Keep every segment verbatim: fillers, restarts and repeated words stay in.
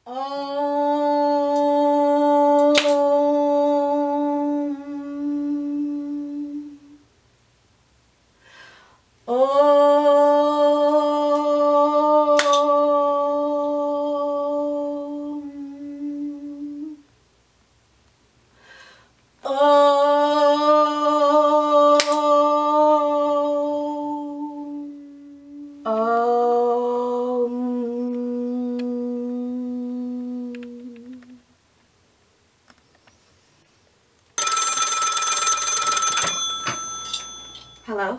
Hello?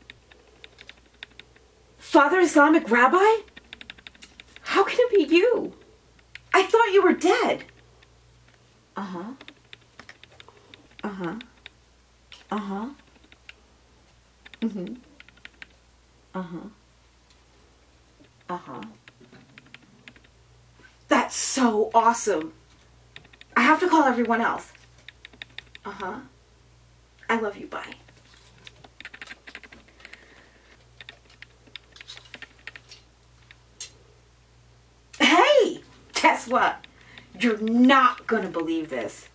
Father Islamic Rabbi? How can it be you? I thought you were dead. Uh-huh. Uh-huh. Uh-huh. Mm-hmm. Uh-huh. Uh-huh. That's so awesome. I have to call everyone else. Uh-huh. I love you. Bye. Hey! Guess what? You're not gonna believe this.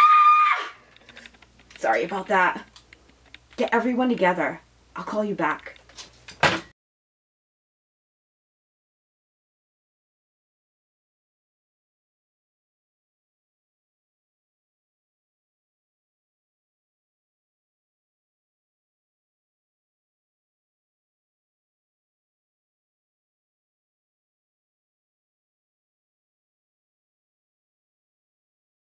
Ah! Sorry about that. Get everyone together. I'll call you back.